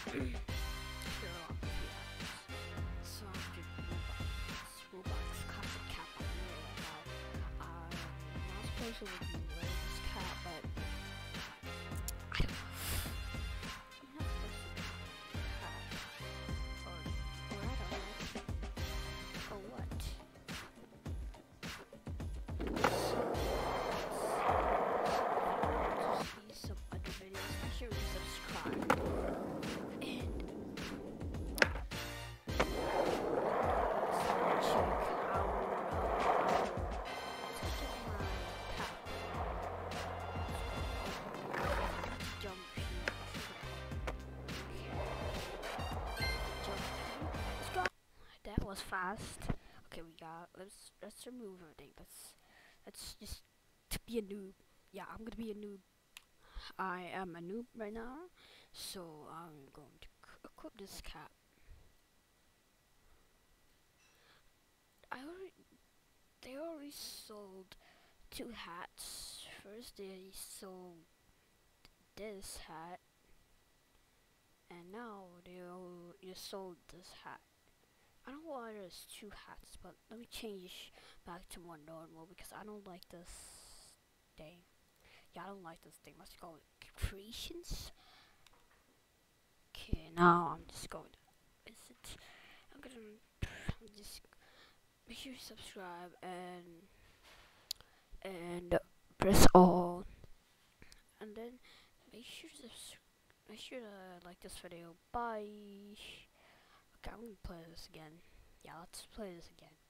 Sure, so I'm just Roblox copycat by me right now. I'm not supposed to review this cat, but I don't know. I'm not supposed to review cat. Or I don't know. Or what? So, if you want to see some other videos, make sure you subscribe. That was fast. Okay, we got. Let's remove everything. Let's just to be a noob. Yeah, I'm gonna be a noob. I am a noob right now, so I'm going to equip this cap. They already sold two hats. First, they sold this hat, and now they sold this hat. I don't know why there's two hats, but let me change back to more normal because I don't like this thing. Yeah, I don't like this thing. Let's go with creations. Okay, now I'm just going to visit. I'm just make sure you subscribe and press all, and then make sure to like this video. Bye. Okay, I'm gonna play this again. Yeah, let's play this again.